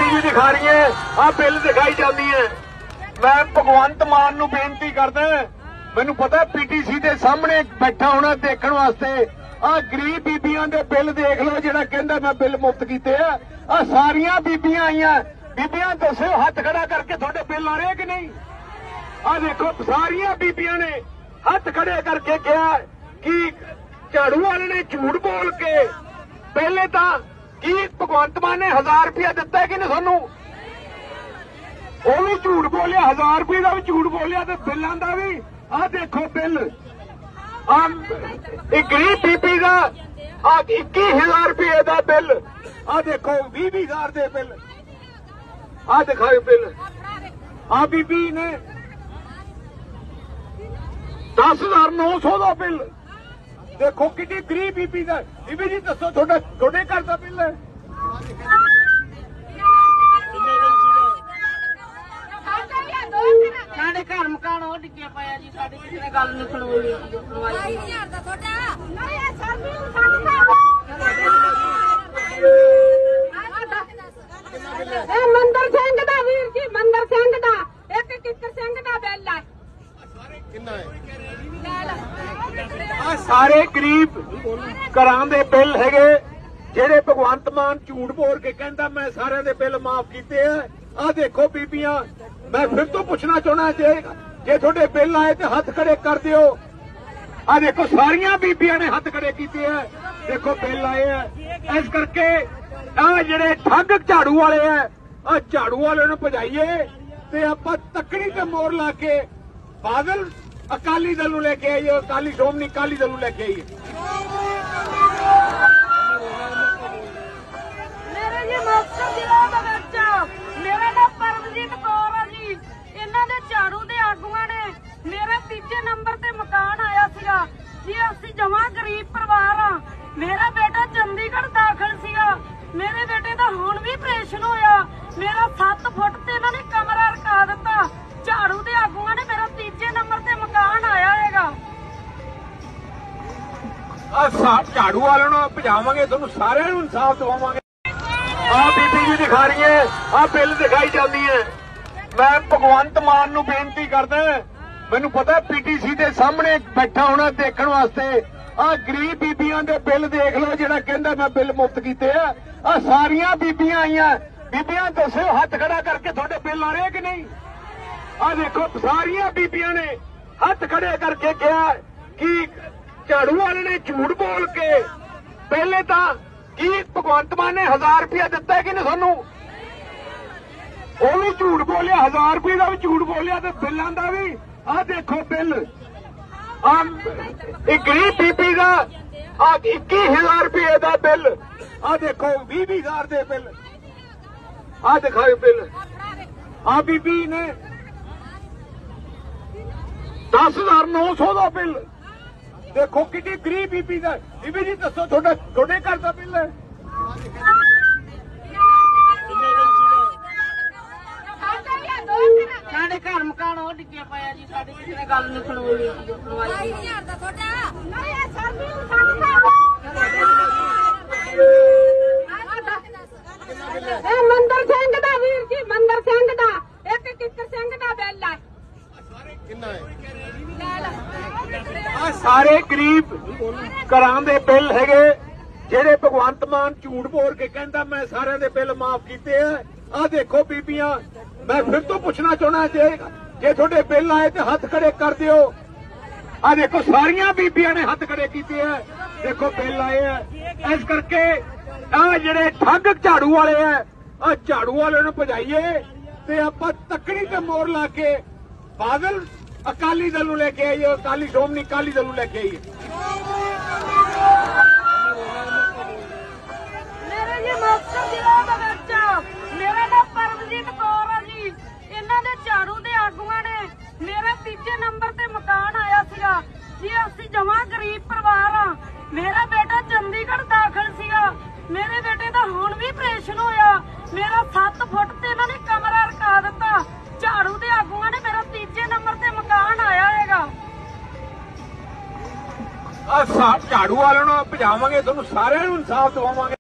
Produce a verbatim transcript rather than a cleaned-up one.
भी दिखा रही है, आ बिल दिखाई जाती है। मैं भगवंत मान नूं बेनती करदा, मैनूं पता पीटीसी के सामने बैठा होना देखण वास्ते। आ गरीब बीबियां दे बिल देख लो, जिहड़ा कहंदा मैं बिल मुफ्त कीते आ। आ सारियां बीबियां आईयां, बीबियां दसो हाथ खड़ा करके तुहाडे बिल आ रहे कि नहीं। आ देखो सारियां बीबियां ने हाथ खड़े करके कहा कि झाड़ू वाले ने झूठ बोल के पहले तो की भगवंत मान ने हजार रुपया दिता है कि नहीं सानू, वो भी झूठ बोलिया, हजार रुपये का भी झूठ बोलिया, तो बिलों का भी आ देखो बिल। एक गरीब बीबी का आ इक्की हजार रुपये का बिल, आ देखो भी भी हजार दे बिल, आ दिखाओ बिल। आ बीबी ने दस हजार नौ सौ का बिल, देखो कि गरीब बीबी का। बीबी जी दसो थोड़ा थोड़े घर का बिल है। ਸਾਡੇ ਘਰ ਮਕਾਨ ਉਹ ਡਿੱਗਿਆ ਪਿਆ ਜੀ, ਸਾਡੀ ਕਿਸੇ ਨੇ ਗੱਲ ਨਹੀਂ ਸੁਣਵਾਈ। ਇਹ ਮੰਦਰ ਸਿੰਘ ਦਾ ਵੀਰ ਜੀ, ਮੰਦਰ ਸਿੰਘ ਦਾ ਇੱਕ ਕਿੱਕਰ ਸਿੰਘ ਦਾ ਬਿੱਲ ਹੈ। ਕਿੰਨਾ ਹੈ? ਆ ਸਾਰੇ ਗਰੀਬ ਘਰਾਂ ਦੇ ਬਿੱਲ ਹੈਗੇ, ਜਿਹੜੇ ਭਗਵੰਤ ਮਾਨ ਝੂਠ ਬੋਲ ਕੇ ਕਹਿੰਦਾ ਮੈਂ ਸਾਰਿਆਂ ਦੇ ਬਿੱਲ ਮਾਫ ਕੀਤੇ ਆ। ਆ ਦੇਖੋ ਬੀਬੀਆਂ, मैं फिर तो पूछना चाहना जे जे थोड़े बिल आए तो हाथ खड़े कर दियो। आ देखो सारिया बीबिया ने हाथ खड़े किए हैं, देखो बिल आए हैं। इस करके आ जेडे ठग झाड़ू वाले है, आ झाड़ू वाले नूं भजाइए ते आपां तकड़ी ते मोर ला के बादल अकाली दल नूं लेके आइए, अकाली श्रोमणी अकाली दल नूं लेके आइए। मेरे जी मुफ्त जिला दा बच्चा, मेरा नाम परमजीत कौर है जी। इन्हां दे झाड़ू दे आगूआं ने मेरा तीजे नंबर ते मकान आया सीगा जी। असीं जमां गरीब परिवार आ। मेरा बेटा चंडीगढ़ दाखल सीगा, मेरे बेटे दा हुण भी ऑपरेशन होया। मेरा सत्त फुट ते इन्हां ने कमरा रखा दिता। झाड़ू दे आगूआं ने मेरा तीजे नंबर ते मकान आया हैगा। आ झाड़ू वाले नूं भजावांगे, तुहानूं सारिआं नूं इंसाफ दिवावांगे। आ बीबी जी दिखा रही है, आ बिल दिखाई जाती है। मैं भगवंत मान नूं बेनती करदा, मैनूं पता पीटीसी के सामने बैठा होना देखण वास्ते। आ गरीब बीबियां दे बिल देख लो, जिहड़ा कहंदा मैं बिल मुफ्त कीते आ। आ सारियां बीबियां आईयां, बीबियां दसो हाथ खड़ा करके तुहाडे बिल आ रहे कि नहीं। आ देखो सारियां बीबियां ने हाथ खड़े करके कहा कि झाड़ू वाले ने झूठ बोल के पहले तो की भगवंत मान ने हजार रुपया दिता है कि नहीं सानू, वो भी झूठ बोलिया, हजार रुपये का भी झूठ बोलिया, तो बिलों का भी आ देखो बिल। एक गरीब बीबी का आ इक्की हजार रुपये का बिल, आ देखो भी भी हजार दे बिल, आ दिखाओ बिल। आ बीबी ने दस हजार नौ सौ का बिल, देखो कि गरीब बीबी का। बीबी जी दसो थोड़ा थोड़े घर का बिल है। ਸਾਡੇ ਘਰ ਮਕਾਨ ਉਹ ਡਿੱਗਿਆ ਪਿਆ ਜੀ, ਸਾਡੀ ਕਿਸੇ ਨੇ ਗੱਲ ਨਹੀਂ ਸੁਣਵਾਈ। ਇਹ ਮੰਦਰ ਸਿੰਘ ਦਾ ਵੀਰ ਜੀ, ਮੰਦਰ ਸਿੰਘ ਦਾ ਇੱਕ ਕਿੱਕਰ ਸਿੰਘ ਦਾ ਬਿੱਲ ਹੈ। ਕਿੰਨਾ ਹੈ? ਆ ਸਾਰੇ ਗਰੀਬ ਘਰਾਂ ਦੇ ਬਿੱਲ ਹੈਗੇ, ਜਿਹੜੇ ਭਗਵੰਤ ਮਾਨ ਝੂਠ ਬੋਲ ਕੇ ਕਹਿੰਦਾ ਮੈਂ ਸਾਰਿਆਂ ਦੇ ਬਿੱਲ ਮਾਫ ਕੀਤੇ ਆ। आ देखो बीबियां, मैं फिर तो पूछना चाहना जे जे थोड़े बिल आए तो हाथ खड़े कर दियो। आ देखो सारियां बीबियां ने हाथ खड़े किए हैं, देखो बिल आए हैं। इस करके आ जेडे ठग झाड़ू वाले है, आ झाड़ू वाले नूं भजाइए ते आपां तकड़ी ते मोर ला के बादल अकाली दल नूं लेके आइए, अकाली श्रोमणी अकाली दल नूं लेके आइए। मेरे जी मुफ्त जिला दा बच्चा, मेरा नाम परमजीत कौर है जी। इन्हां दे झाड़ू दे आगूआं ने मेरा तीजे नंबर ते मकान आया सीगा जी। असीं जमां गरीब परिवार आ। मेरा बेटा चंडीगढ़ दाखल सीगा, मेरे बेटे दा हुण भी ऑपरेशन होया। मेरा सत्त फुट ते इन्हां ने कमरा रखा दिता। झाड़ू दे आगूआं ने मेरा तीजे नंबर ते मकान आया हैगा। आ झाड़ू वाले नूं भजावांगे, तुहानूं सारिआं नूं इंसाफ दिवावांगे।